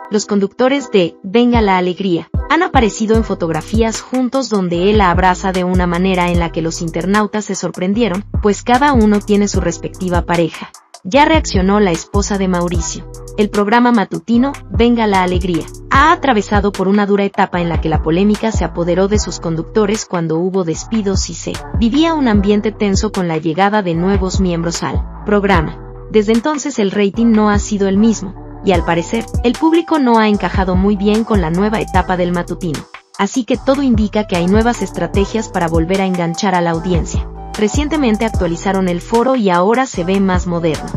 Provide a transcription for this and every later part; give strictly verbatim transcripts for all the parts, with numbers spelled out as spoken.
los conductores de Venga la Alegría han aparecido en fotografías juntos donde él la abraza de una manera en la que los internautas se sorprendieron, pues cada uno tiene su respectiva pareja. Ya reaccionó la esposa de Mauricio. El programa matutino, Venga la Alegría, ha atravesado por una dura etapa en la que la polémica se apoderó de sus conductores cuando hubo despidos y se vivía un ambiente tenso con la llegada de nuevos miembros al programa. Desde entonces el rating no ha sido el mismo, y al parecer, el público no ha encajado muy bien con la nueva etapa del matutino. Así que todo indica que hay nuevas estrategias para volver a enganchar a la audiencia. Recientemente actualizaron el foro y ahora se ve más moderno.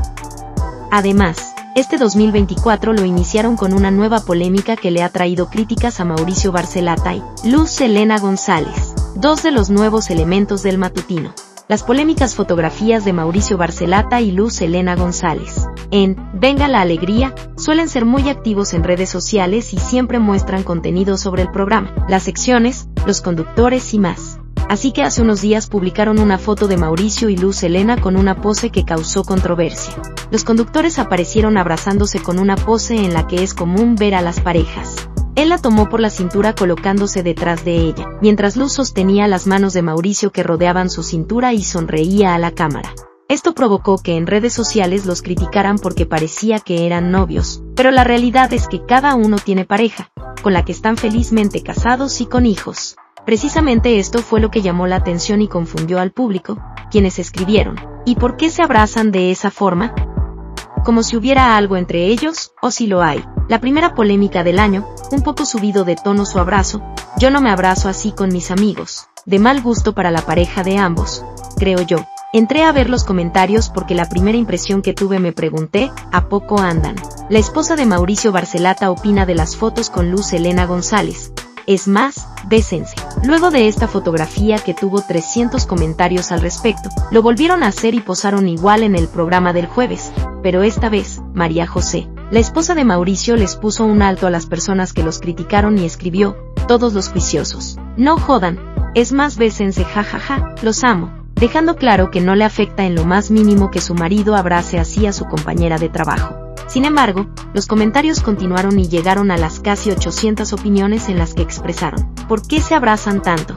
Además, este dos mil veinticuatro lo iniciaron con una nueva polémica que le ha traído críticas a Mauricio Barcelata y Luz Helena González, dos de los nuevos elementos del matutino. Las polémicas fotografías de Mauricio Barcelata y Luz Helena González en Venga la Alegría suelen ser muy activos en redes sociales y siempre muestran contenido sobre el programa, las secciones, los conductores y más. Así que hace unos días publicaron una foto de Mauricio y Luz Helena con una pose que causó controversia. Los conductores aparecieron abrazándose con una pose en la que es común ver a las parejas. Él la tomó por la cintura colocándose detrás de ella, mientras Luz sostenía las manos de Mauricio que rodeaban su cintura y sonreía a la cámara. Esto provocó que en redes sociales los criticaran porque parecía que eran novios, pero la realidad es que cada uno tiene pareja, con la que están felizmente casados y con hijos. Precisamente esto fue lo que llamó la atención y confundió al público, quienes escribieron, ¿y por qué se abrazan de esa forma? Como si hubiera algo entre ellos, o si lo hay. La primera polémica del año, un poco subido de tono su abrazo, yo no me abrazo así con mis amigos, de mal gusto para la pareja de ambos, creo yo. Entré a ver los comentarios porque la primera impresión que tuve me pregunté, ¿a poco andan? La esposa de Mauricio Barcelata opina de las fotos con Luz Helena González. Es más, bésense. Luego de esta fotografía que tuvo trescientos comentarios al respecto, lo volvieron a hacer y posaron igual en el programa del jueves, pero esta vez, María José, la esposa de Mauricio, les puso un alto a las personas que los criticaron y escribió, todos los juiciosos, no jodan, es más bésense jajaja, los amo, dejando claro que no le afecta en lo más mínimo que su marido abrace así a su compañera de trabajo. Sin embargo, los comentarios continuaron y llegaron a las casi ochocientas opiniones en las que expresaron, ¿por qué se abrazan tanto?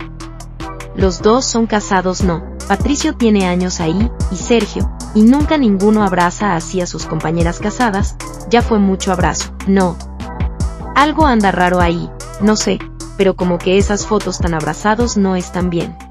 Los dos son casados, no, Patricio tiene años ahí, y Sergio, y nunca ninguno abraza así a sus compañeras casadas, ya fue mucho abrazo, no. Algo anda raro ahí, no sé, pero como que esas fotos tan abrazados no están bien.